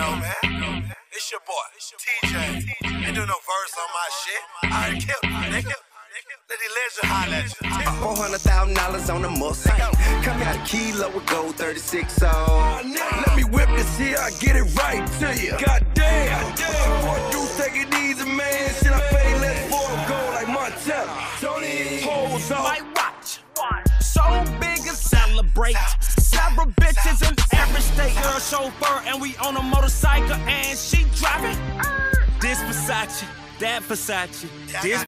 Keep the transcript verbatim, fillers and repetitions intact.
know, man. It's your boy, T J. Ain't doing no verse on my shit. I already killed it, nigga. Let the legend holler at you. Four hundred thousand dollars on the Mustang. Come out a kilo with gold thirty-six on. Let me whip this here, I get it right to you. Goddamn. Four dudes, take it easy, man. Should I pay less for a gold like Montella? Tony, hoes off. My watch, so big and celebrate. Several bitches in every state. Girl chauffeur and we on a motorcycle and she driving. This Versace, that Versace. This